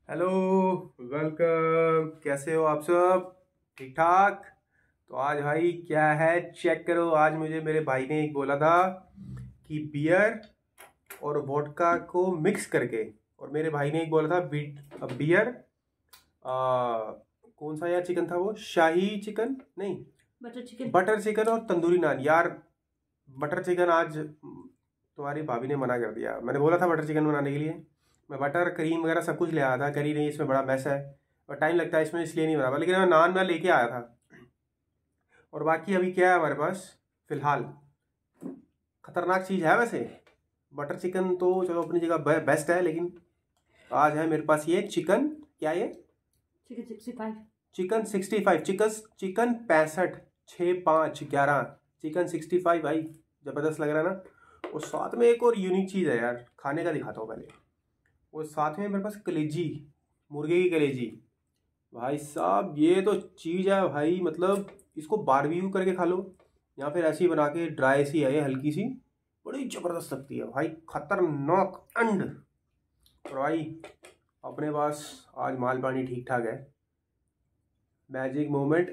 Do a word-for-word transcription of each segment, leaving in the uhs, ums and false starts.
Hello, welcome. कैसे हो आप सब? ठीक ठाक। तो आज भाई क्या है, चेक करो। आज मुझे मेरे भाई ने एक बोला था कि बियर और वोडका को मिक्स करके, और मेरे भाई ने एक बोला था बीट बियर आ, कौन सा यार चिकन था वो, शाही चिकन नहीं, बटर चिकन बटर चिकन और तंदूरी नान। यार बटर चिकन आज तुम्हारी भाभी ने मना कर दिया। मैंने बोला था बटर चिकन बनाने के लिए, मैं बटर क्रीम वगैरह सब कुछ ले आया था। करी नहीं, इसमें बड़ा मैस है और टाइम लगता है इसमें, इसलिए नहीं बना पाया। लेकिन मैं नान मैं लेके आया था। और बाकी अभी क्या है हमारे पास फिलहाल, खतरनाक चीज़ है वैसे। बटर चिकन तो चलो अपनी जगह बेस्ट है, लेकिन आज है मेरे पास ये चिकन। क्या ये? Chicken sixty five chicken sixty five chicken chicken पैंसठ छः पाँच ग्यारह चिकन सिक्सटी फाइव भाई, ज़बरदस्त लग रहा है ना। और साथ में एक और यूनिक चीज़ है यार, खाने का दिखाता हूँ पहले। वो साथ में मेरे पास कलेजी, मुर्गे की कलेजी। भाई साहब ये तो चीज़ है भाई, मतलब इसको बारबेक्यू करके खा लो या फिर ऐसी बना के, ड्राई सी है ये, हल्की सी, बड़ी ज़बरदस्त लगती है भाई, खतरनाक अंड। और भाई अपने पास आज माल पानी ठीक ठाक है। Magic moment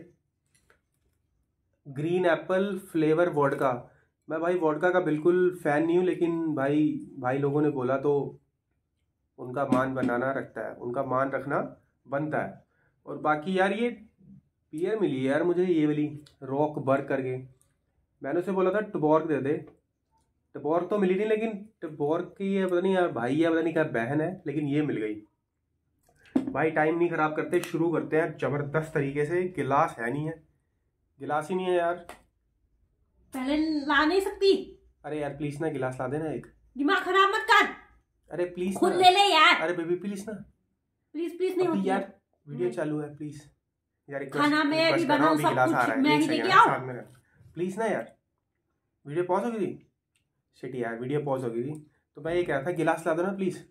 green apple flavour vodka. मैं भाई वोडका का बिल्कुल फ़ैन नहीं हूँ, लेकिन भाई भाई लोगों ने बोला तो उनका मान बनाना रखता है, उनका मान रखना बनता है। और बाकी यार ये बियर मिली है यार मुझे, ये वाली रॉक बर्ग करके। मैंने उसे बोला था टबॉर्ग दे दे, टबॉर्ग तो मिली नहीं, लेकिन टबॉर्ग की ये पता नहीं यार भाई है, पता नहीं क्या बहन है, लेकिन ये मिल गई। भाई टाइम नहीं ख़राब करते, शुरू करते हैं ज़बरदस्त तरीके से। गिलास है नहीं है, गिलास ही नहीं है यार। पहले ला नहीं सकती? अरे यार प्लीज़ ना गिलास ला देना एक। दिमाग खराब मत कर, अरे प्लीज़ खुद ना, ले ले यार। अरे बेबी प्लीज़ ना, प्लीज प्लीज नहीं अभी होती यार है। वीडियो चालू है, प्लीज़ यार। खाना मैं भी बनाऊं, सब गिलास आ कुछ रहा है, मैं एक ही सेकंड लेके है आओ। साथ में, प्लीज़ ना यार। वीडियो पॉज हो गई थी, शिट यार वीडियो पॉज हो गई थी। तो मैं ये कह रहा था गिलास ला दो ना please.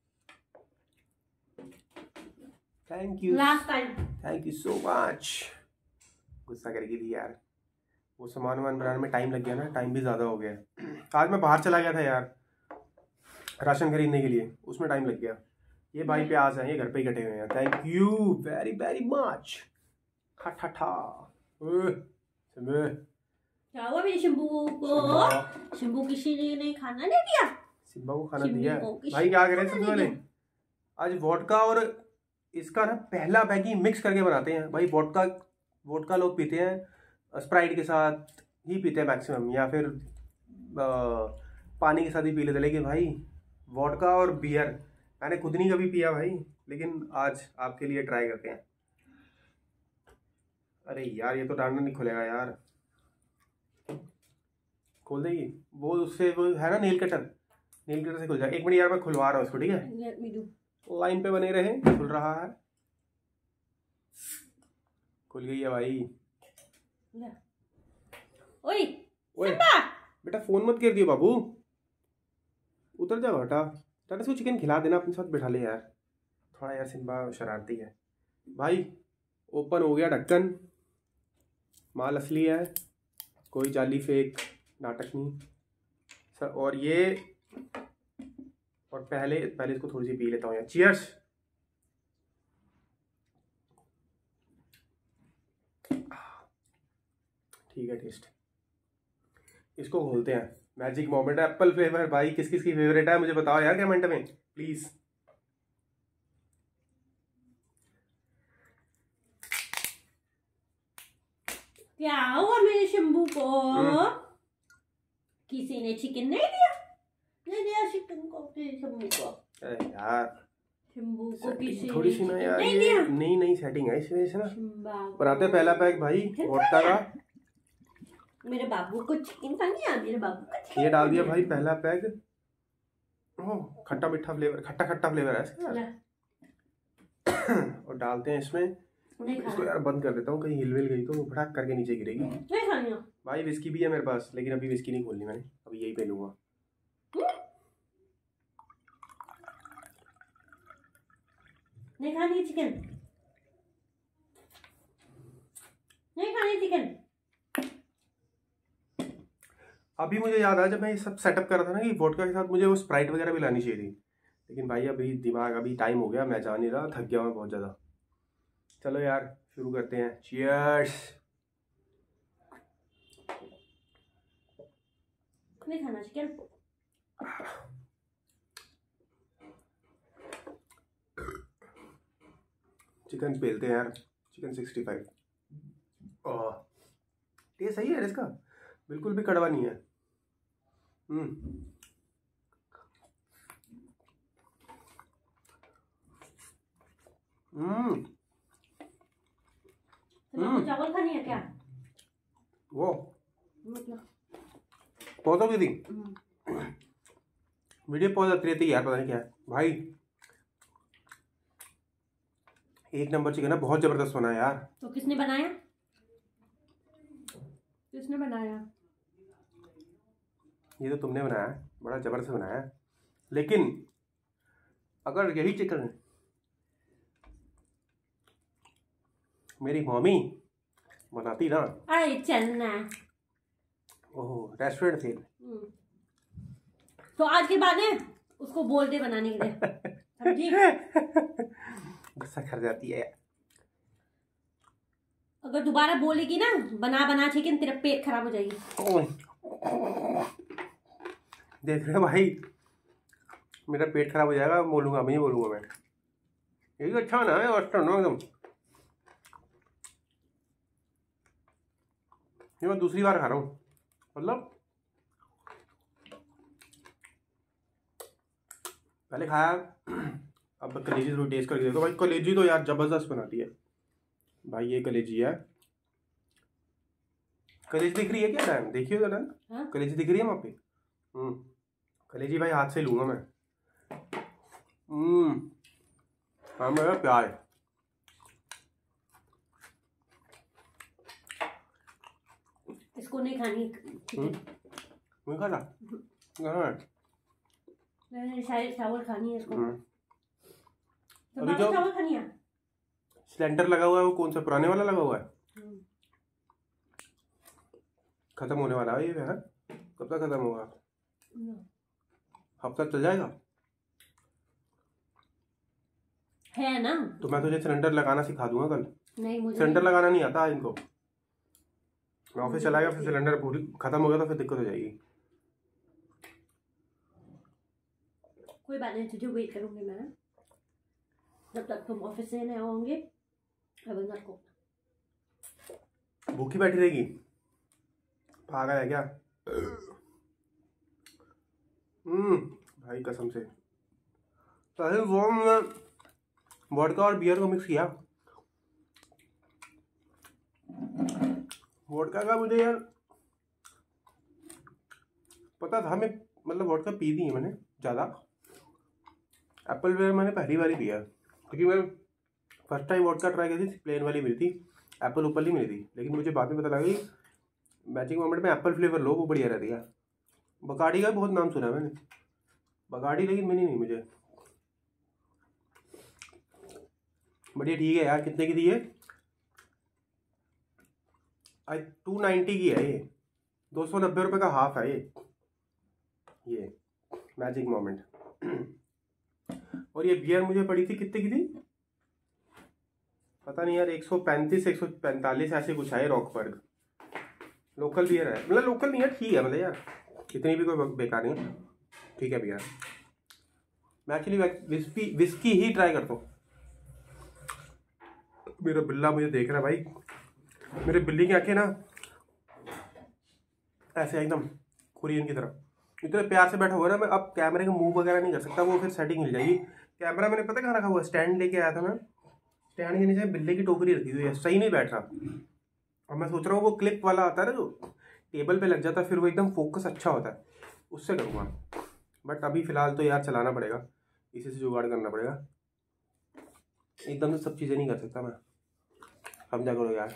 Thank you, last time thank you so much. गुस्सा करके थी यार, वो सामान वामान बनाने में टाइम लग गया ना, टाइम भी ज़्यादा हो गया। आज मैं बाहर चला गया था यार राशन खरीदने के लिए, उसमें टाइम लग गया। ये भाई प्याज हैं, ये घर पे ही कटे हुए हैं। Thank you very very much. ठा ठा ठा सिम्बे, क्या हुआ मेरे शंभू को? शंभू किसी ने खाना नहीं दिया? सिम्बा को खाना शिम्बी दिया को किसी भाई। क्या ने करें खाना सबसे नहीं पहले, दिया? आज वोडका और इसका ना पहला बैगी मिक्स करके बनाते हैं भाई। वोडका वोडका लोग पीते हैं स्प्राइट के साथ ही पीते हैं मैक्सिमम, या फिर आ, पानी के साथ ही पी लेते हैं। लेकिन भाई वोडका और बियर मैंने खुद नहीं कभी पिया भाई, लेकिन आज आपके लिए ट्राई करते हैं। अरे यार ये तो डांडा नहीं खुलेगा यार, खोल देगी वो, उससे वो है ना नेल कटर, नेल कटर से खुल जाए। एक मिनट यार मैं खुलवा रहा हूँ उसको, ठीक है? Let me do. लाइन पे बने रहे, खुल रहा है, खुल गई है भाई। ले। ओए ओए सिम्बा, बेटा फोन मत कर दियो बाबू, उतर जाओ हटा। टाटा इसको चिकन खिला देना, अपने साथ बैठा ले यार। थोड़ा यार सिम्बा शरारती है भाई। ओपन हो गया ढक्कन, माल असली है, कोई जाली फेक नाटक नहीं सर। और ये, और पहले पहले इसको थोड़ी सी पी लेता हूँ यार। चीयर्स। ठीक है टेस्ट, इसको खोलते हैं। मैजिक मोमेंट एप्पल फ्लेवर भाई, किस किस की फेवरेट है मुझे बताओ यार कमेंट में प्लीज। क्या हुआ मेरे शंभू को? किसी ने चिकन नहीं दिया? नहीं दिया चिकन को मेरे शंभू को। अरे यार शंभू को किसी थोड़ी ने सी ना चिकन यार, नहीं ये दिया? नई नई सेटिंग है इस वजह से ना। शंभा को- बनाते हैं पहला पैक भाई वोडका का। मेरे बाबू को चिकन खानी है, मेरे बाबू को चिकन ये डाल दिया खानी भाई पहला पैक। ओह खट्टा मीठा फ्लेवर, खट्टा खट्टा फ्लेवर है इसका। है। और डालते हैं इसमें, नहीं इसको खाना, यार बंद कर देता हूँ, कहीं हिल विल गई तो फटाक करके नीचे गिरेगी। नहीं खानी है। भाई विस्की भी है मेरे पास, लेकिन अभी विस्की नहीं खोलनी मैंने, अभी यही पे लूंगा। नहीं खानी है चिकन, नहीं खानी चिकन। अभी मुझे याद आया, जब मैं ये सब सेटअप कर रहा था ना कि वोडका के साथ मुझे वो स्प्राइट वगैरह भी लानी चाहिए थी, लेकिन भाई अभी दिमाग, अभी टाइम हो गया, मैं जा नहीं रहा, थक गया मैं बहुत ज़्यादा। चलो यार शुरू करते हैं। चीयर्स। नहीं खाना चिकन। चिकन पेलते हैं यार, चिकन सिक्सटी फाइव। टेस्ट सही है यार इसका, बिल्कुल भी कड़वा नहीं है। हम्म हम्म तो चावल खानी है क्या? वो मतलब पौध हो गई थी, वीडियो पौध आती रहती है यार, पता नहीं क्या है भाई। एक नंबर चिकन है, बहुत जबरदस्त बना है यार। तो किसने बनाया? किसने बनाया? ये तो तुमने बनाया है, बड़ा जबरदस्त बनाया है। लेकिन अगर यही चिकन मेरी मम्मी बनाती ना, अरे चलना। ओह रेस्टोरेंट थे, तो आज के बाद है उसको बोल दे बनाने के लिए, समझी? गुस्सा कर जाती है। अगर दोबारा बोलेगी ना बना बना चिकन, तेरा पेट खराब हो जाएगी। देख रहे हो भाई, मेरा पेट खराब हो जाएगा, बोलूंगा मैं, बोलूंगा मैं। ये अच्छा ना है एकदम। ये मैं दूसरी बार खा रहा हूँ, मतलब पहले खाया, अब कलेजी थोड़ी टेस्ट करके देखो भाई। कलेजी तो यार जबरदस्त बनाती है भाई। ये कलेजी है, कलेजी दिख रही है क्या? टाइम देखिए जरा, कलेजी दिख रही है वहाँ पे। हम्म कलेजी भाई हाथ से लूंगा मैं। हम्म हाँ मेरा प्यार। इसको नहीं खानी नहीं खाना, शायद चावल खानी है इसको। तो अभी जो चावल खानी है, सिलेंडर लगा हुआ है वो कौन सा पुराने वाला लगा हुआ है? खत्म होने वाला है ये है। कब तक खत्म होगा? हफ्ता चल जाएगा है ना? तो मैं तुझे सिलेंडर लगाना सिखा दूंगा कल। नहीं मुझे सिलेंडर लगाना नहीं आता इनको। मैं ऑफिस चला गया, फिर सिलेंडर पूरी खत्म हो गया तो फिर दिक्कत हो जाएगी। कोई बात नहीं, तुझे वेट करूंगी मैं जब तक तुम ऑफिस से नहीं आओगे। को भूखी बैठी रहेगी, भागा है क्या? हम्म भाई कसम से पहले वो मैं वोडका और बियर को मिक्स किया। वोडका का मुझे यार पता था, मैं मतलब वोडका पी दी है मैंने ज़्यादा। एप्पल वेयर मैंने पहली बार ही पिया, क्योंकि मैं फर्स्ट टाइम वोडका ट्राई की थी, प्लेन वाली मिली थी, एप्पल ऊपर नहीं मिली थी। लेकिन मुझे बाद में पता लगा कि मैजिक मोमेंट में एप्पल फ्लेवर लो, वो बढ़िया रहती है। बकाडी का बहुत नाम सुना है मैंने, बकाडी, लेकिन मिली नहीं मुझे। बढ़िया ठीक है यार। कितने की दी है? आई टू नाइन्टी की है ये, दो सौ नब्बे रुपये का हाफ है ये ये मैजिक मोमेंट। और ये बियर मुझे पड़ी थी, कितने की थी पता नहीं यार, एक सौ पैंतीस एक सौ पैंतालीस ऐसे कुछ है। रॉकबर्ग लोकल बियर है, मतलब लोकल नहीं है, ठीक है मतलब यार, इतनी भी कोई बेकार नहीं है, ठीक है भैया। मैं एक्चुअली विस्की विस्की ही ट्राई करता हूँ। मेरा बिल्ला मुझे देख रहा है भाई, मेरे बिल्ली की आंखें ना ऐसे एकदम कुरियन की तरह, इतने प्यार से बैठा हुआ ना। मैं अब कैमरे का मूव वगैरह नहीं कर सकता, वो फिर सेटिंग मिल जाएगी। कैमरा मैंने पता कहाँ रखा हुआ, स्टैंड लेके आया था मैं, स्टैंड के नीचे बिल्ले की टोकरी रखी हुई है, सही नहीं बैठ रहा। और मैं सोच रहा हूँ वो क्लिप वाला आता है ना जो टेबल पे लग जाता है, फिर वो एकदम फोकस अच्छा होता है, उससे करूँगा। बट अभी फ़िलहाल तो यार चलाना पड़ेगा, इसी से जुगाड़ करना पड़ेगा, एकदम से सब चीज़ें नहीं कर सकता मैं, समझा करो यार।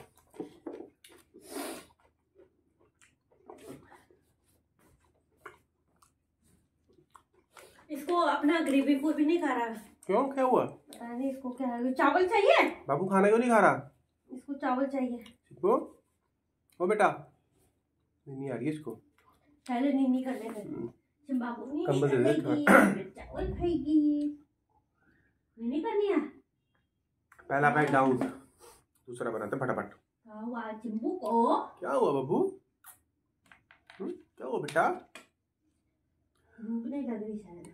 इसको अपना ग्रेवी फूड भी नहीं खा रहा। क्यों, क्या हुआ? पता नहीं इसको क्या है, चावल चाहिए। बाबू खाना क्यों नहीं खा रहा? इसको चावल चाहिए। वो ओ बेटा, नहीं आ रही है इसको, पहले नीनी कर लेते। शिम्बा को नहीं कंबल दे दे चावल खाएगी, नहीं करनी है। पहला पैक डाउन, दूसरा बनाते फटाफट। क्या हुआ चिंबू को? क्या हुआ बब्बू? क्या हुआ बेटा? भूख नहीं लग रही शायद।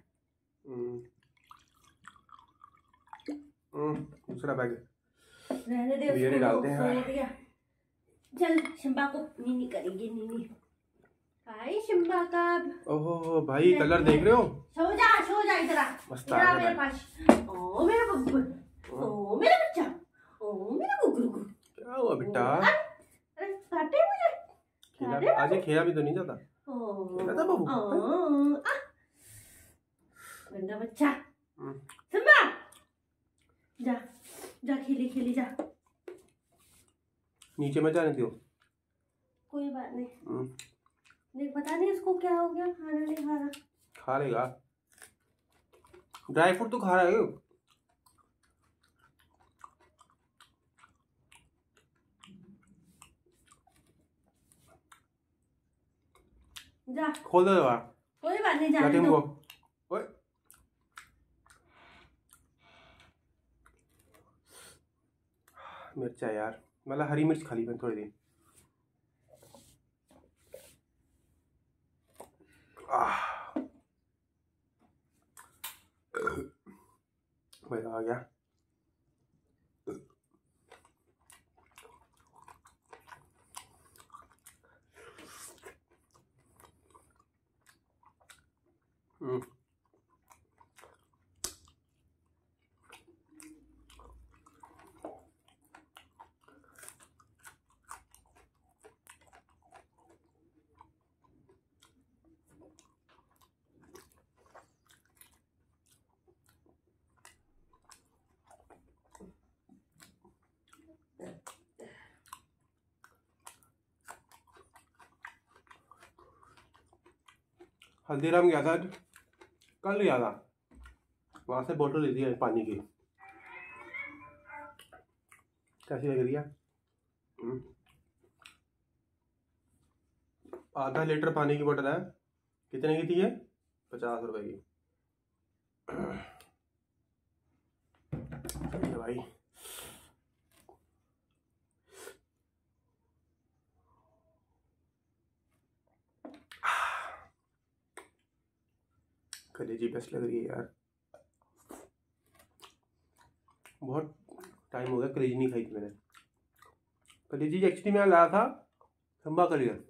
दूसरा पैक रहने दे, बियर डालते हैं। चल शिम्बा को नीनी करेंगे, नीनी। हाय शिम्बा का। ओहो भाई कलर देख रहे हो? सो जा सो जा इधर आ, मस्त इधर आ मेरे पास। ओ मेरा बब्बू, ओ मेरा बच्चा, ओ मेरा गुगुरु। क्या हुआ बेटा? अरे काटे मुझे। खेला आज खेला भी तो नहीं जाता। खेला था बब्बू। गंदा बच्चा। शिम्बा जा जा खेली खेली जा। नीचे मत जाने दो। कोई बात नहीं। देख पता नहीं इसको क्या हो गया, खाना नहीं खा रहा। खा लेगा, ड्राई फ्रूट तो खा रहा है। जा खोल दो दवा। कोई बात नहीं, जाने दो। ओए मिर्चा यार, मतलब हरी मिर्च खा ली मैं थोड़ी देर। मजा आ गया। हम्म हल्दीराम गया था, कल गया था, वहां से बोतल ली थी पानी की। कैसी लग रही है? आधा लीटर पानी की बोतल है। कितने की थी ये? पचास रुपए की। भाई कलेजी बेस्ट लग रही है यार। बहुत टाइम हो गया कलेजी नहीं खाई थी मैंने। कलेजी एक्चुअली मैं लाया था खंबा का लिया,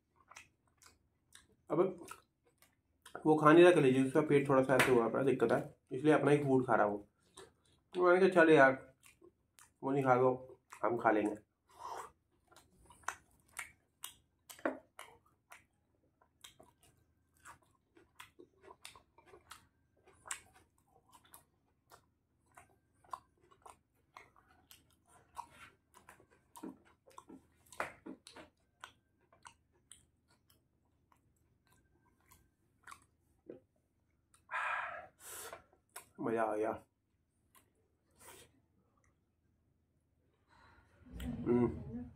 अब वो खा नहीं रहा कलेजी, उसका पेट थोड़ा सा ऐसे हुआ पड़ा, दिक्कत है, इसलिए अपना ही फूड खा रहा वो। मैंने कहा चल यार वो नहीं खा दो, हम खा लेंगे। मजा आ गया। हम्म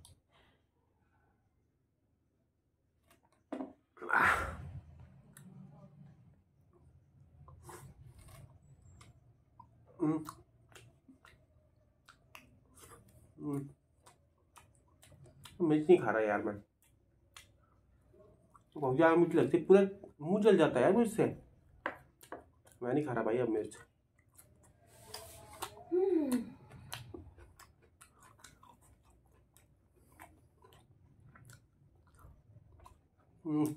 मिर्च नहीं खा रहा यार मैं, बहुत ज्यादा मिर्च लगती है, पूरा मुंह जल जाता है यार मिर्च से। मैं नहीं खा रहा भाई अब मिर्च। हम्म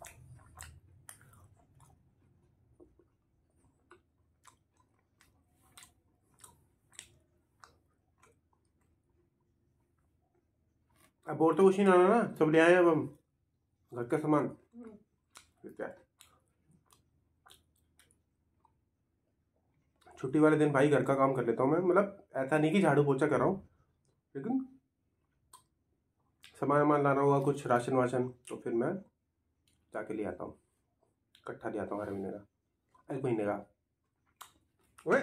अब और तो कुछ नहीं लाना ना, सब ले आए अब हम घर का सामान। क्या छुट्टी वाले दिन भाई घर का काम कर लेता हूँ मैं, मतलब ऐसा नहीं कि झाड़ू पोछा कर रहा हूँ, लेकिन सामान वामान लाना होगा कुछ राशन वाशन तो फिर मैं जाके ले आता हूँ, इकट्ठा ले आता हूँ हर महीने का, एक महीने का। ओए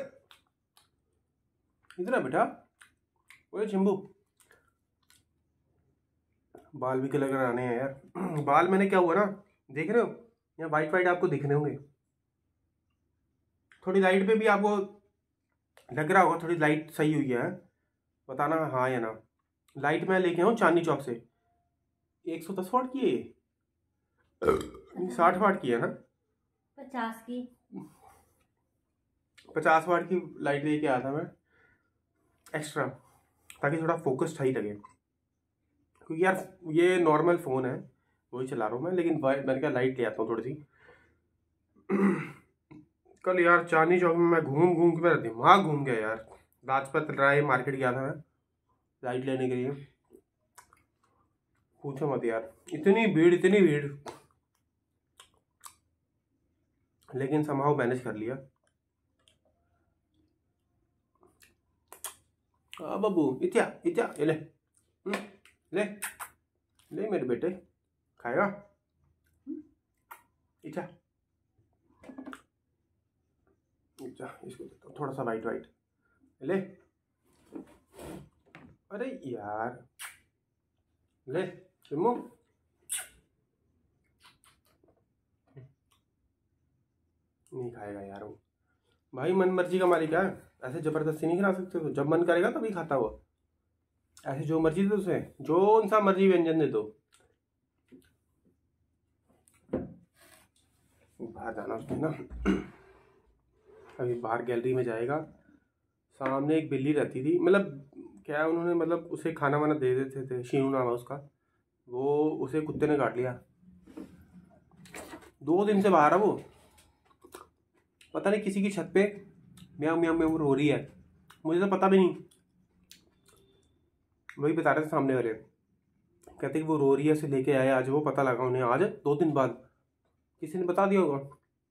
इतना बेटा, ओए चिंबू, बाल भी कलर कराने हैं यार। बाल मैंने क्या हुआ ना, देख रहे हो यहाँ वाइट वाइट आपको दिखने होंगे। थोड़ी लाइट पे भी आपको लग रहा होगा थोड़ी लाइट सही हुई है, बताना हाँ या ना। लाइट मैं लेके आऊँ चांदनी चौक से, एक सौ दस वाट की है, साठ वाट की है ना, पचास की, पचास वाट की लाइट लेके आया था मैं एक्स्ट्रा, ताकि थोड़ा फोकस सही लगे। क्योंकि यार ये नॉर्मल फ़ोन है, वही चला रहा हूँ मैं, लेकिन मैंने कहा लाइट ले आता हूँ थोड़ी सी। कल यार चांदनी चौक में मैं घूम घूम के मेरा दिमाग घूम गया यार। लाजपत राय मार्केट गया था मैं लाइट लेने के लिए, पूछो मत यार, इतनी भीड़ इतनी भीड़, लेकिन समहाउ मैनेज कर लिया। हाँ बाबू, इत्या इत्या ये ले, ले ले मेरे बेटे, खाएगा इत्या, इत्या इसको देता हूँ थोड़ा सा वाइट वाइट, ले, अरे यार ले सिमू, नहीं खाएगा यार वो, भाई मन मर्जी का मालिक है, ऐसे जबरदस्ती नहीं खिला सकते हो, जब मन करेगा तभी खाता वो, ऐसे जो मर्जी दे उसे, जो सा मर्जी व्यंजन दे दो। बाहर जाना उसने ना, अभी बाहर गैलरी में जाएगा, सामने एक बिल्ली रहती थी, मतलब क्या उन्होंने मतलब उसे खाना वाना दे देते थे, शीनू नाम है उसका, वो उसे कुत्ते ने काट लिया, दो दिन से बाहर है वो, पता नहीं किसी की छत पे म्याऊं म्याऊं म्याऊं रो रही है, मुझे तो पता भी नहीं, वही बता रहे थे सामने वाले, कहते कि वो रो रही है, उसे लेके आए आज, वो पता लगा उन्हें आज दो दिन बाद, किसी ने बता दिया होगा,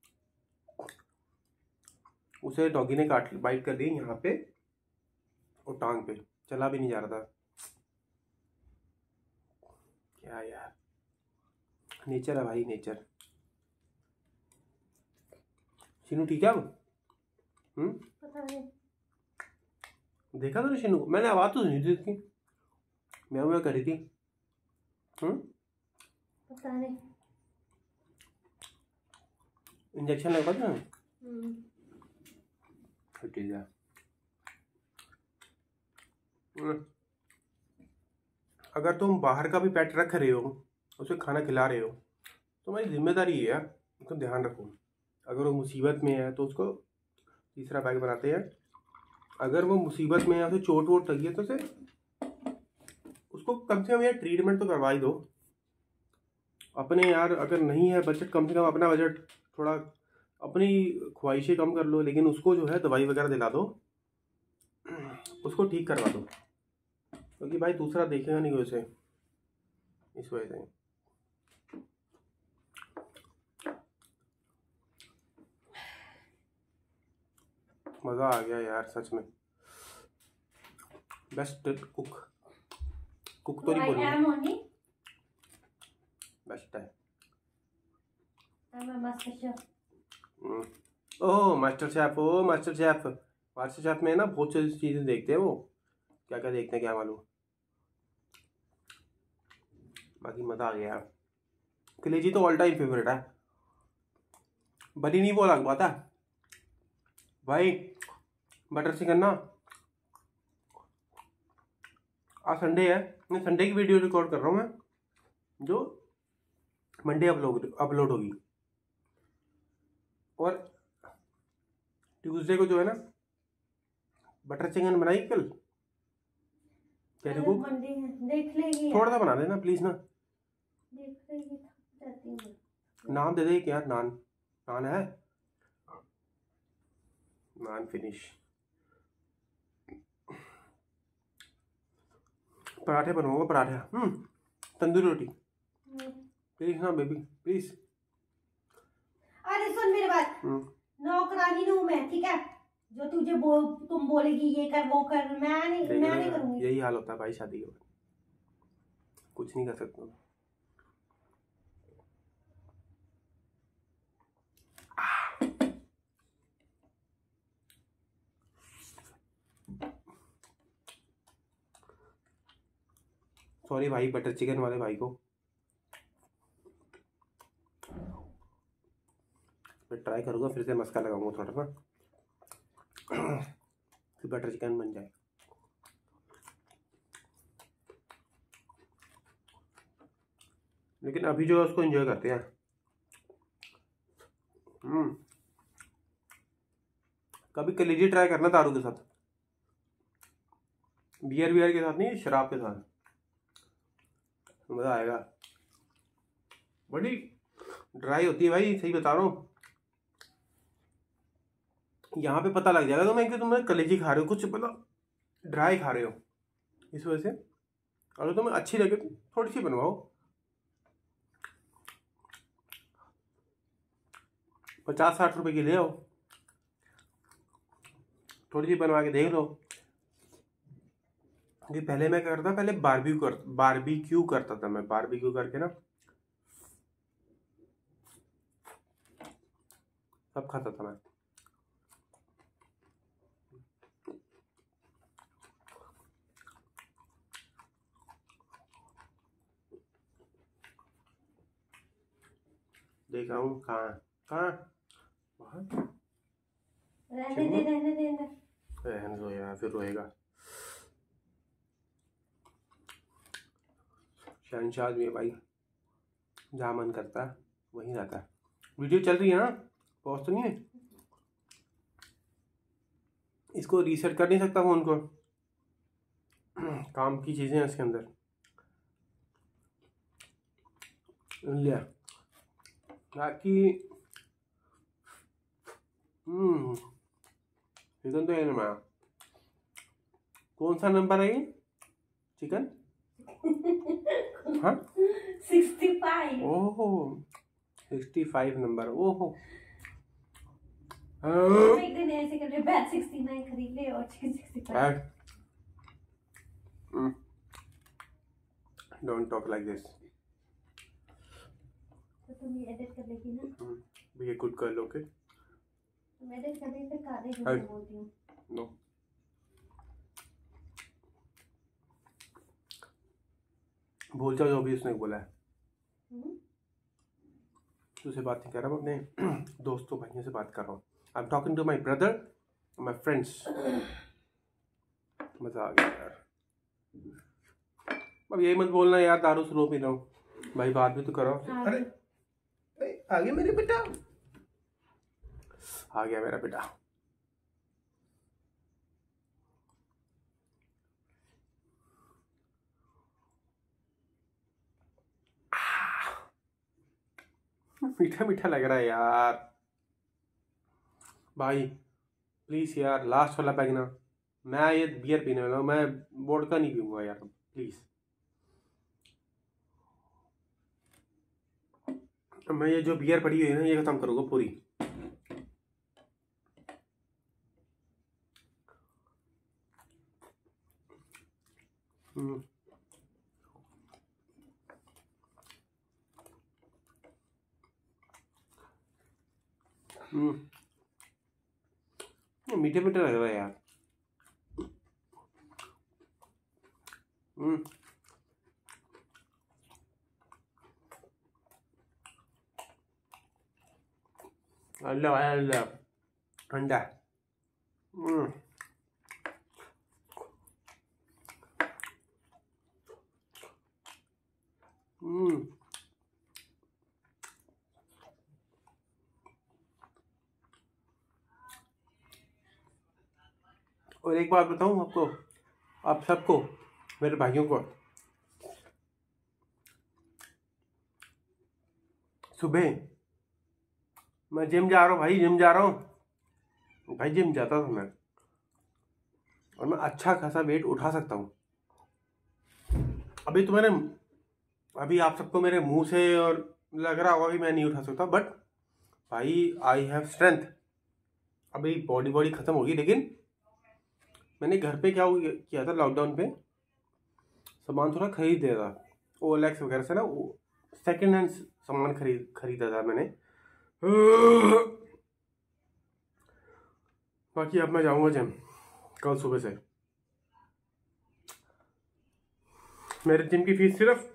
उसे डॉगी ने काट बाइट कर दी यहाँ पे और टांग पे, चला भी नहीं जा रहा था। क्या यार, नेचर है भाई नेचर। शीनू ठीक है अब? हम्म, पता नहीं, देखा तो शीनू को मैंने, आवाज तो सुनी थी उसकी, म्याऊं म्याऊं कर रही थी। हम्म, पता नहीं, इंजेक्शन लगवा था। हम्म, ठीक है, अगर तुम बाहर का भी पेट रख रहे हो, उसे खाना खिला रहे हो, तो तुम्हारी जिम्मेदारी है यार, उसका ध्यान रखो। अगर वो मुसीबत में है तो उसको, तीसरा बैग बनाते हैं, अगर वो मुसीबत में है, उसे चोट वोट लगी है तो उसे, उसको कम से कम यार ट्रीटमेंट तो करवा ही दो अपने यार। अगर नहीं है बजट, कम से कम अपना बजट थोड़ा, अपनी ख्वाहिशें कम कर लो, लेकिन उसको जो है दवाई वगैरह दिला दो, उसको ठीक करवा दो, क्योंकि भाई दूसरा देखेगा नहीं वैसे, इस वजह से। मज़ा आ गया यार सच में, बेस्ट कुक, कुक तो नहीं बोलूँगा, बेस्ट है। Oh master chef, oh master chef, master chef में ना बहुत सारी चीज़ें देखते हैं वो, क्या क्या देखते हैं क्या मालूम, बाकी मज़ा आ गया। कलेजी तो ऑल टाइम फेवरेट है, बनी नहीं वो अलग बात है भाई। बटर चिकन ना, आज संडे है, मैं संडे की वीडियो रिकॉर्ड कर रहा हूँ मैं, जो मंडे अपलोड अपलोड होगी, और ट्यूसडे को जो है ना बटर चिकन बनाई कल, क्या देखो देख लेगी, थोड़ा सा बना देना प्लीज ना, देख लेगी, जाती हूँ। नान दे दे क्या, नान नान है, नान फिनिश, पराठे बनवाऊंगा पराठे, हम्म तंदूरी रोटी प्लीज ना बेबी प्लीज। अरे सुन मेरी बात, नौकरानी हूँ मैं, ठीक है, जो तुझे बोल तुम बोलेगी ये कर वो कर, मैं नहीं मैं नहीं करूंगी। यही हाल होता है भाई शादी के बाद, कुछ नहीं कर सकता। सॉरी भाई बटर चिकन वाले भाई को, से मस्का लगाऊंगा थोड़ा ना कि बटर चिकन बन जाए। लेकिन अभी जो है उसको एंजॉय करते हैं। हम्म कभी कलेजी ट्राई करना दारू के साथ, बियर बियर के साथ नहीं, शराब के साथ, मज़ा आएगा। बड़ी ड्राई होती है भाई, सही बता रहा हूँ। यहाँ पे पता लग जाएगा तुम्हें कि तुम कलेजी खा रहे हो, कुछ मतलब ड्राई खा रहे हो। इस वजह से अगर तुम्हें अच्छी लगे तो थोड़ी सी बनवाओ। पचास साठ रुपए की ले आओ, थोड़ी सी बनवा के देख लो। ये पहले मैं करता पहले बारबेक्यू कर बारबेक्यू करता था मैं, बारबेक्यू करके ना सब खाता था मैं। देख रहा हूँ कहाँ कहाँ रहने दे रहने दे रहने दो यार, फिर रोएगा। शहनशाह भी है भाई, जहाँ मन करता है वहीं रहता है। वीडियो चल रही है ना, पॉज तो नहीं है। इसको रीसेट कर नहीं सकता फोन को, काम की चीज़ें हैं इसके अंदर। लिया बाकी हम्म चिकन तो है ना। कौन सा नंबर है ये चिकन? हाँ सिक्सटी फाइव। ओहो सिक्सटी फाइव नंबर। ओहो एक दिन ऐसे कर रहे बैट सिक्सटी नाइन खरीद ले और chicken sixty five. Don't talk like this. तो तुम ये एडिट कर लेगी ना? भी गुड कर लो के तुम एडिट करने पे काले झूठ बोलती हूँ। नो भूल जाओ जो भी उसने बोला है। तुझसे बात नहीं कर रहा हूँ, अपने दोस्तों भाइयों से बात कर रहा हूँ। I am talking to my brother, my friends. मज़ा आ गया यार। अब यही मत बोलना यार दारू स्लो पी रहा हूँ भाई, बात भी तो करो। अरे आ गया मेरे बेटा, आ गया मेरा बेटा। मीठा मीठा लग रहा है यार भाई। प्लीज यार लास्ट वाला पैक ना, मैं ये बियर पीने वाला हूँ, मैं वोडका नहीं पीऊंगा यार प्लीज। मैं ये जो बियर पड़ी हुई है ना ये खत्म करूँगा पूरी। हम्म हम्म मीठे मीठे लग रहा है यार। हम्म अल्लाह अल्लाह ठंडा। हम्म हम्म और एक बात बताऊं आपको, आप सबको, मेरे भाइयों को, सुबह मैं जिम जा रहा हूँ भाई, जिम जा रहा हूँ भाई, जिम जाता था मैं और मैं अच्छा खासा वेट उठा सकता हूँ। अभी तो मैंने अभी आप सबको मेरे मुंह से और लग रहा होगा कि मैं नहीं उठा सकता, बट भाई आई हैव स्ट्रेंथ। अभी बॉडी बॉडी खत्म होगी, लेकिन मैंने घर पे क्या किया था लॉकडाउन पे, सामान थोड़ा खरीद दिया था ओएलएक्स वगैरह से ना, वो सेकेंड हैंड सामान खरीद खरीदा था मैंने। बाकी अब मैं जाऊंगा जिम कल सुबह से। मेरे जिम की फीस सिर्फ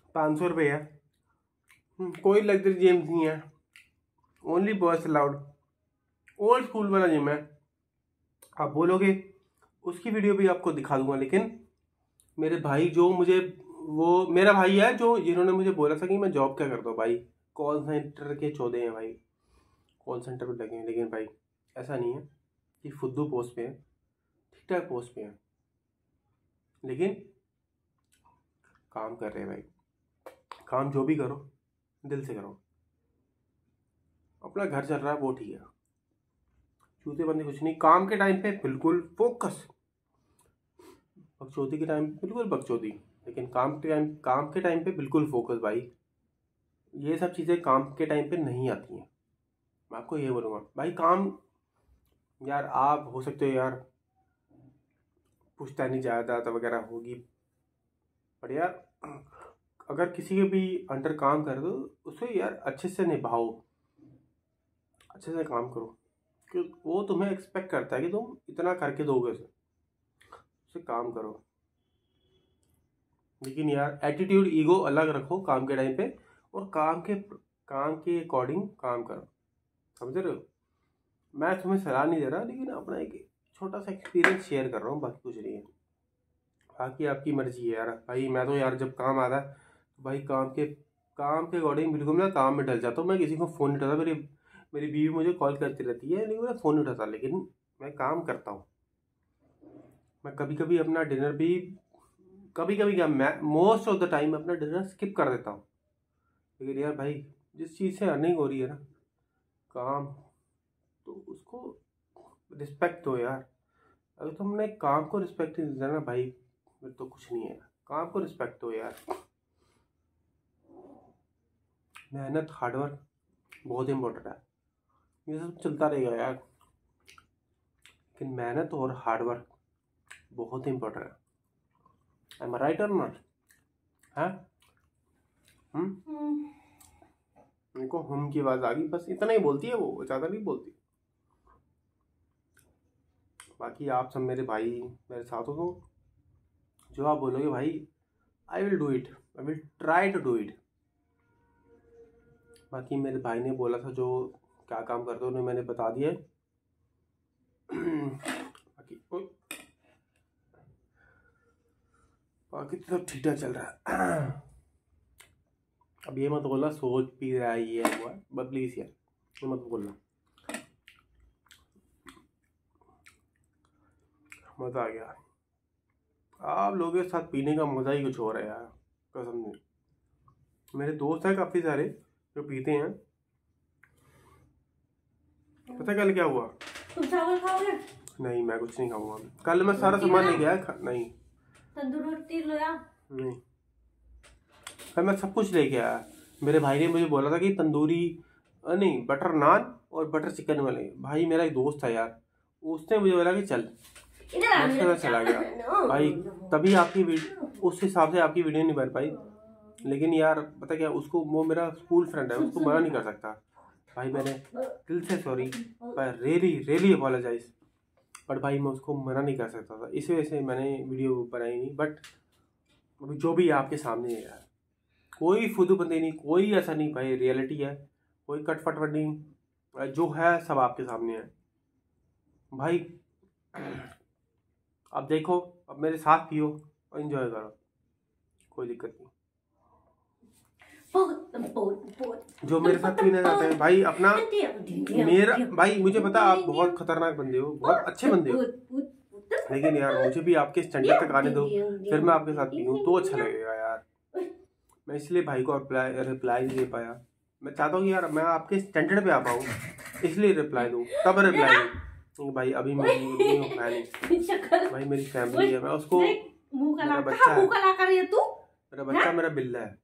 पाँच सौ रुपये है, कोई लग्जरी जिम नहीं है, only boys allowed, old school वाला जिम है। आप बोलोगे उसकी वीडियो भी आपको दिखा दूंगा, लेकिन मेरे भाई जो मुझे, वो मेरा भाई है जो जिन्होंने मुझे बोला था कि मैं जॉब क्या करता हूँ भाई, कॉल सेंटर के चौदह हैं भाई, कॉल सेंटर पे लगे हैं। लेकिन भाई ऐसा नहीं है कि फुद्दू पोस्ट पे हैं, ठीक ठाक पोस्ट पे हैं, लेकिन काम कर रहे हैं भाई। काम जो भी करो दिल से करो, अपना घर चल रहा है वो ठीक है, चूते बंदे कुछ नहीं। काम के टाइम पे बिल्कुल फोकस, बकचोदी के टाइम पे बिल्कुल बकचोदी, लेकिन काम के टाइम काम के टाइम पे बिल्कुल फोकस भाई। ये सब चीज़ें काम के टाइम पे नहीं आती हैं, मैं आपको ये बोलूँगा भाई। काम यार आप हो सकते हो यार पुश्तैनी ज़्यादा वगैरह होगी, पर यार अगर किसी के भी अंडर काम कर दो उसे यार अच्छे से निभाओ, अच्छे से काम करो, क्योंकि वो तुम्हें एक्सपेक्ट करता है कि तुम इतना करके दोगे उसे, उसे काम करो। लेकिन यार एटीट्यूड ईगो अलग रखो काम के टाइम पे, और काम के काम के अकॉर्डिंग काम करो, समझ रहे हो। मैं तुम्हें सलाह नहीं दे रहा, लेकिन अपना एक छोटा सा एक्सपीरियंस शेयर कर रहा हूँ, बाकी कुछ नहीं है। बाकी आपकी मर्जी है यार भाई। मैं तो यार जब काम आता है तो भाई काम के काम के अकॉर्डिंग बिल्कुल मैं काम में डल जाता हूँ। मैं किसी को फ़ोन नहीं उठाता, मेरी मेरी बीवी मुझे कॉल करती रहती है लेकिन मैं फ़ोन नहीं उठाता, लेकिन मैं काम करता हूँ। मैं कभी कभी अपना डिनर भी, कभी कभी क्या, मैं मोस्ट ऑफ द टाइम अपना डिनर स्किप कर देता हूँ। लेकिन यार भाई जिस चीज़ से अर्निंग हो रही है ना, काम, तो उसको रिस्पेक्ट दो यार। अगर तुमने काम को रिस्पेक्ट नहीं देना ना भाई, फिर तो कुछ नहीं है। काम को रिस्पेक्ट दो यार। मेहनत, हार्डवर्क बहुत इंपॉर्टेंट है, ये सब चलता रहेगा यार, लेकिन मेहनत और हार्डवर्क बहुत इंपॉर्टेंट है। I am right or not? है हम्म मेरे को हम की आवाज़ आ गई, बस इतना ही बोलती है वो, ज़्यादा नहीं बोलती। बाकी आप सब मेरे भाई मेरे साथ हो, तो जो आप बोलोगे भाई I will do it, I will try to do it. बाकी मेरे भाई ने बोला था जो क्या काम करते हो उन्हें मैंने बता दिया है। बाकी बाकी तो सब ठीक ठाक चल रहा है। अब ये मत बोलना सोच पी रहा है ये हुआ, बस प्लीज यार ये मत बोलना। मज़ा आ गया, आप लोगों के साथ पीने का मज़ा ही कुछ हो रहा है यार, कसम नहीं। मेरे दोस्त हैं काफ़ी सारे जो पीते हैं। पता कल क्या हुआ? तुम चावल खाओगे? नहीं मैं कुछ नहीं खाऊंगा। कल मैं सारा सामान ले गया, नहीं तंदूर रोटी लाया, नहीं कल मैं सब कुछ ले गया। मेरे भाई ने मुझे बोला था कि तंदूरी नहीं बटर नान और बटर चिकन वाले। भाई मेरा एक दोस्त था यार, उसने मुझे बोला कि चल, मैं चला गया भाई। तभी आपकी उस हिसाब से आपकी वीडियो नहीं बन पाई। लेकिन यार पता क्या, उसको, वो मेरा स्कूल फ्रेंड है, उसको मना नहीं कर सकता भाई। मैंने दिल से sorry, really really apologise, but भाई मैं उसको मना नहीं कर सकता था, इसी वजह से मैंने वीडियो बनाई नहीं। बट अभी जो भी आपके सामने है यार, कोई फुदू बंदे नहीं, कोई ऐसा नहीं भाई, रियलिटी है, कोई कटफट नहीं, जो है सब आपके सामने है भाई। अब देखो, अब मेरे साथ पियो और एंजॉय करो, कोई दिक्कत नहीं। जो मेरे साथ पीने जाते हैं भाई अपना, मेरा भाई मुझे पता आप बहुत खतरनाक बंदे हो, बहुत अच्छे बंदे हो, लेकिन यार मुझे भी आपके स्टैंडर्ड तक आने दो, फिर मैं आपके साथ पीऊँ तो अच्छा लगेगा यार। मैं इसलिए भाई को रिप्लाई रिप्लाई नहीं दे पाया। मैं चाहता हूँ कि यार मैं आपके स्टैंडर्ड पे आ पाऊँ, इसलिए रिप्लाई दूँ, तब रिप्लाई दूँ। भाई अभी मेरी नहीं भाई, मेरी फैमिली है, मैं उसको, मेरा बच्चा है, मेरा बच्चा मेरा बिल्ला है,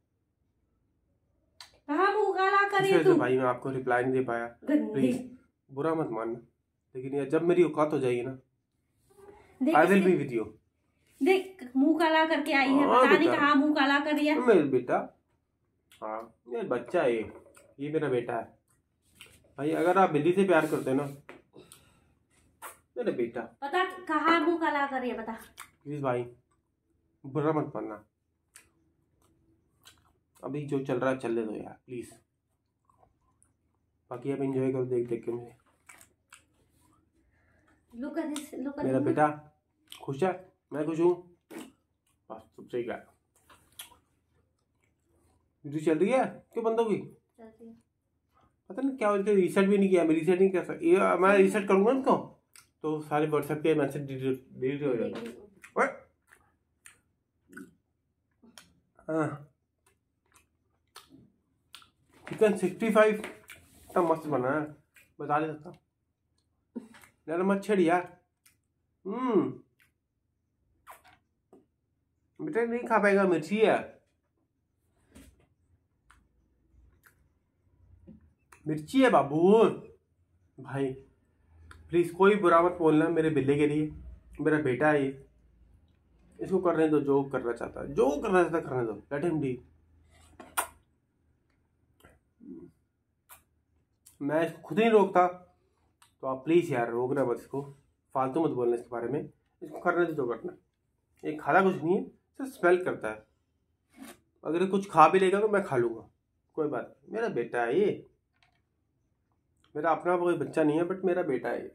तो भाई मैं आपको रिप्लाई नहीं दे पाया, प्लीज बुरा मत मानना। लेकिन यार जब मेरी औकात हो जाएगी ना, I will be with you. देख मुंह काला करके आई है, पता नहीं कहाँ मुंह काला कर रही है। मेरा बेटा, हाँ मेरा बच्चा है, ये मेरा बेटा है भाई। अगर आप बिल्ली से प्यार करते हो ना, मेरा बेटा, पता कहाँ मुंह काला कर रही है, पता। प्लीज भाई बुरा मत मानना। अभी जो चल रहा है चलने दो यार प्लीज़, बाकी आप एंजॉय करो देख देख के मुझे। Look at this, look at मेरा this. बेटा खुश है, मैं खुश हूँ, बस सबसे क्या वीडियो चल रही है, क्यों बंद होगी? पता नहीं क्या बोलते, रीसेट भी नहीं किया, मैं रीसेट नहीं कर सकता, ये मैं रीसेट करूँगा इनको तो सारे व्हाट्सएप के मैसेज डिलीट हो जाएंगे। हाँ चिकन सिक्सटी फाइव इतना मस्त बना है, बता नहीं सकता, नरम मच्छर यार। हम्म बेटा नहीं खा पाएगा, मिर्ची है, मिर्ची है बाबू। भाई प्लीज कोई बुरा मत बोलना मेरे बिल्ले के लिए, मेरा बेटा है ये, इसको करने दो जो करना चाहता है, जो करना चाहता है करने दो, लेट हिम बी। मैं इसको खुद ही रोकता, तो आप प्लीज यार रोकना मत इसको, फालतू मत बोलना इसके बारे में, इसको करने दो जो करना। ये खाना कुछ नहीं है, सिर्फ स्मेल करता है, अगर कुछ खा भी लेगा तो मैं खा लूंगा, कोई बात नहीं, मेरा बेटा है ये, मेरा अपना कोई बच्चा नहीं है बट मेरा बेटा है ये।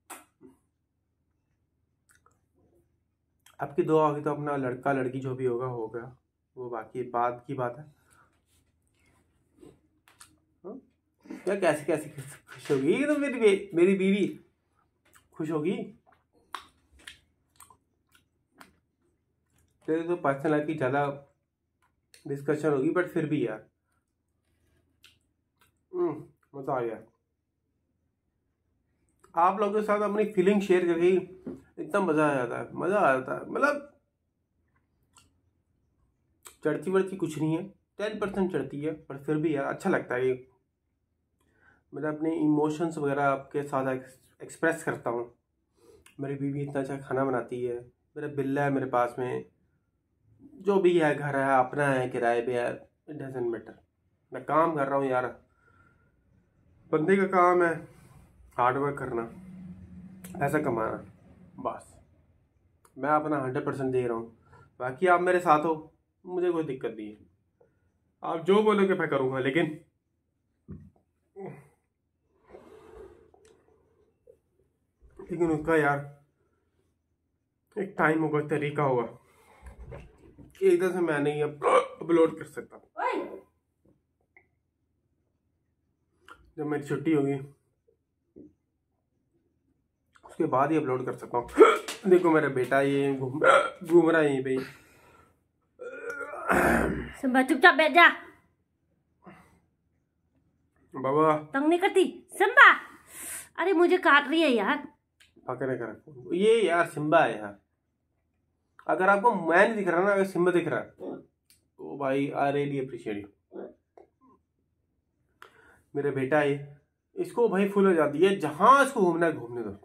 आपकी दुआ होगी तो अपना लड़का लड़की जो भी होगा होगा, वो बाकी बात की बात है। क्या कैसे कैसे खुश होगी तो मेरी बे, मेरी बीवी खुश होगी, तेरे तो पर्सनल लाइफ की ज़्यादा डिस्कशन होगी, बट फिर भी यार मज़ा आ गया आप लोगों के साथ अपनी फीलिंग शेयर करके, इतना मज़ा आ जाता है, मज़ा आ जाता है, मतलब चढ़ती बढ़ती कुछ नहीं है, टेन परसेंट चढ़ती है, पर फिर भी यार अच्छा लगता है ये, मैं अपने इमोशंस वगैरह आपके साथ एक्सप्रेस करता हूँ। मेरी बीवी इतना अच्छा खाना बनाती है, मेरा बिल्ला है मेरे पास में, जो भी है घर है अपना है किराए पे है, इट डजंट मैटर, मैं काम कर रहा हूँ यार, बंदे का काम है हार्ड वर्क करना, पैसा कमाना, बस मैं अपना हंड्रेड परसेंट दे रहा हूँ, बाकी आप मेरे साथ हो, मुझे कोई दिक्कत नहीं है, आप जो बोलोगे मैं करूँगा, लेकिन लेकिन उसका यार एक टाइम होगा, तरीका होगा, एकदम से मैं नहीं अपलोड कर सकता, जब मेरी छुट्टी होगी उसके बाद ही अपलोड कर सकता हूँ। देखो मेरा बेटा ये घूम घूम रहा है यहीं पे, सिम्बा चुपचाप बैठ जा, बाबा तंग नहीं करती सिम्बा, अरे मुझे काट रही है यार, पकड़े कर ये यार सिम्बा है यार, अगर आपको मैं नहीं दिख रहा ना, अगर सिम्बा दिख रहा है तो भाई आई रियली अप्रिशिएट यू, मेरा बेटा है, इसको भाई फुल हो जाती है, जहां इसको घूमना है घूमने दो,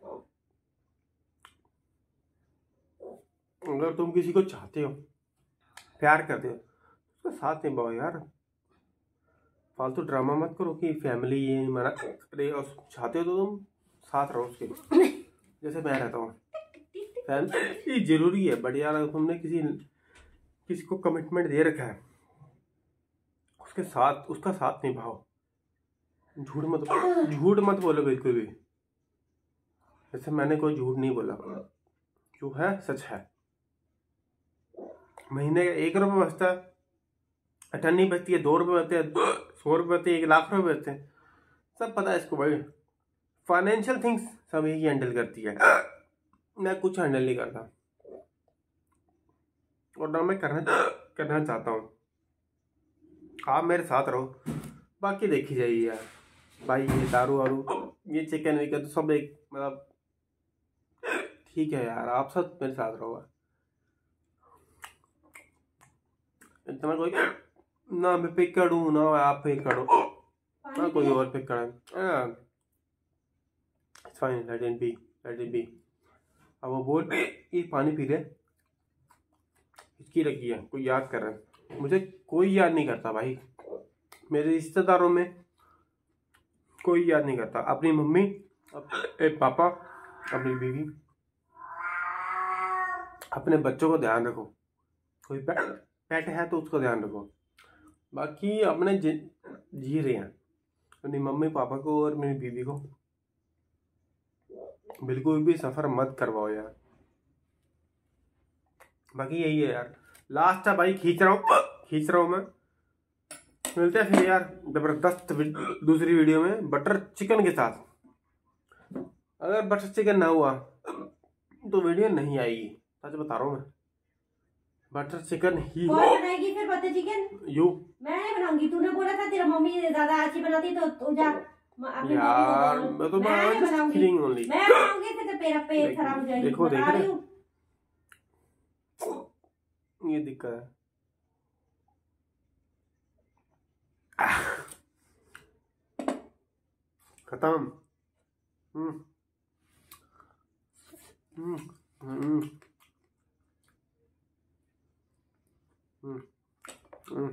अगर तुम किसी को चाहते हो प्यार करते हो उसका साथ निभाओ यार, फालतू ड्रामा मत करो कि फैमिली ये मना करे, और चाहते हो तो तुम साथ रहो उसके, जैसे मैं रहता हूँ, फैमिली जरूरी है, बट यार तुमने किसी किसी को कमिटमेंट दे रखा है, उसके साथ उसका साथ निभाओ, झूठ मत झूठ मत बोलो बिल्कुल भी, जैसे मैंने कोई झूठ नहीं बोला, जो है सच है, महीने का एक रुपये बचता है, अठन्नी बचती है, दो रुपये बचते हैं, सौ रुपये बचते हैं, एक लाख रुपये बचते हैं, सब पता है इसको भाई, फाइनेंशियल थिंग्स सब यही हैंडल करती है, मैं कुछ हैंडल नहीं करता, और ना मैं करना करना चाहता हूँ, आप मेरे साथ रहो, बाकी देखी जाइए यार भाई, ये दारू वारू ये चिकन विकन तो सब एक मतलब ठीक है यार, आप सब मेरे साथ रहो, इतना कोई ना मैं पिक करूँ ना आप पिक करो ना कोई और पिक करे, fine let it be let it be. अब वो बोल ये पानी पी ले, इसकी लगी है, कोई याद कर रहा है, मुझे कोई याद नहीं करता भाई, मेरे रिश्तेदारों में कोई याद नहीं करता, अपनी मम्मी अपने पापा अपनी बीवी, अपने बच्चों को ध्यान रखो, कोई पेट पेट है तो उसको ध्यान रखो, बाकी अपने जी रहे हैं अपनी मम्मी पापा को और मेरी बीवी को बिल्कुल भी सफर मत करवाओ यार। बाकी यही है यार, लास्ट है भाई, खींच रहा हूँ खींच रहा हूँ मैं। मिलते हैं फिर यार जबरदस्त दूसरी वीडियो में बटर चिकन के साथ। अगर बटर चिकन ना हुआ तो वीडियो नहीं आएगी, सच बता रहा हूँ मैं। बटर चिकन ही कौन बनाएगी फिर बटर चिकन? यू मैं नहीं बनाऊंगी, तूने बोला था तेरा मम्मी ज्यादा अच्छी बनाती तो तू जा यार। मैं तो बनाऊंगी ओनली, मैं बनाऊंगी तो तेरा पेट खराब हो जाएगा। देखो देख रहे ये दिक्कत है। खत्म। हम्म हम्म हम्म हम्म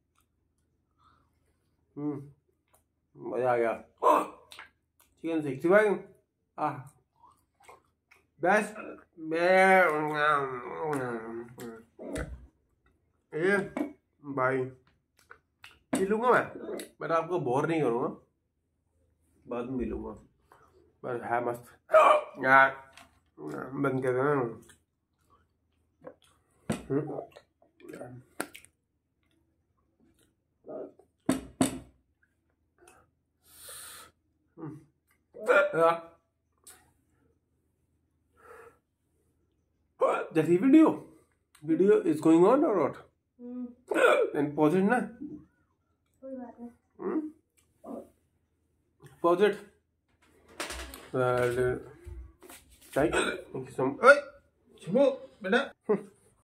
हम्म मजा आ गया। चिकन सिक्सटी फाइव आ बेस्ट। ये भाई पी लूँगा मैं, बट आपको बोर नहीं करूँगा, बाद में मिलूंगा। बस है मस्त यार, बंद कर देना। The video video is going on or what? Then pause it ना। कोई बात नहीं। Hmm? Pause it. Thank you so much. Hey, बेटा।